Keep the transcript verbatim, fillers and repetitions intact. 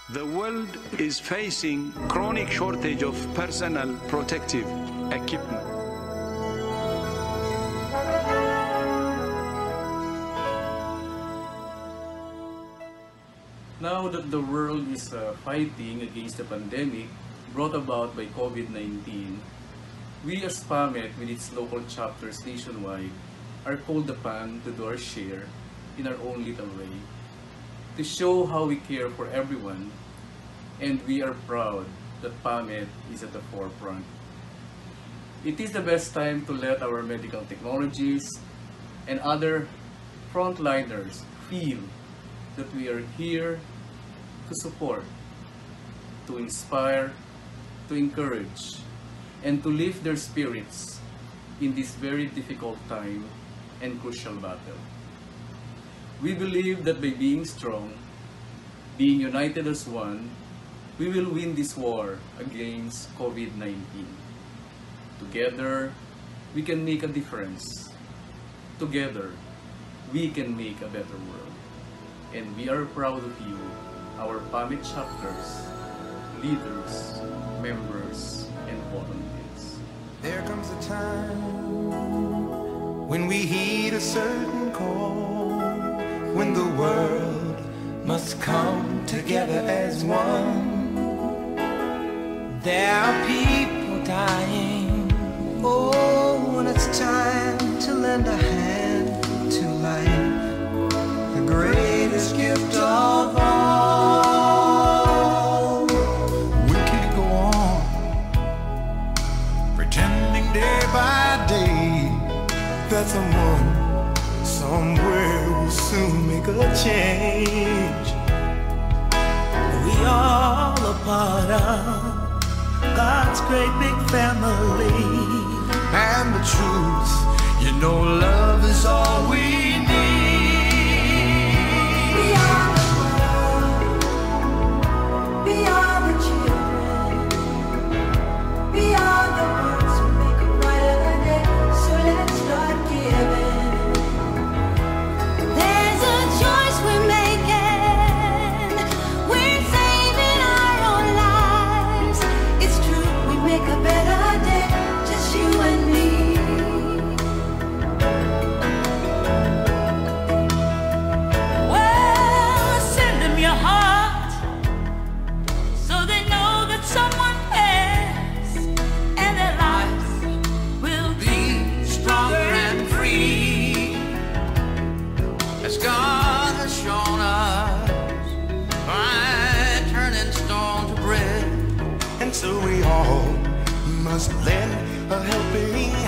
The world is facing chronic shortage of personal protective equipment. Now that the world is uh, fighting against the pandemic brought about by COVID nineteen, we as PAMET with its local chapters nationwide are called upon to do our share in our own little way, to show how we care for everyone, and we are proud that PAMET is at the forefront. It is the best time to let our medical technologists and other frontliners feel that we are here to support, to inspire, to encourage, and to lift their spirits in this very difficult time and crucial battle. We believe that by being strong, being united as one, we will win this war against COVID nineteen. Together, we can make a difference. Together, we can make a better world. And we are proud of you, our PAMET chapters, leaders, members, and volunteers. There comes a time when we heed a certain call, when the world must come together as one. There are people dying. Oh, when it's time to lend a hand to life, the greatest gift of all. We can't go on pretending day by day that someone somewhere will soon make a change. We all a part of God's great big family, and the truth, you know, love is all we need. We are the world, we are the children, we are the ones who make a brighter day, so let's start giving. There's a choice we're making, we're saving our own lives. It's true, we make a better day, just you and me. Well, send them your heart so they know that someone cares, and their lives will be stronger and free, As God has shown us by turning stone to bread. And so we all must lend a helping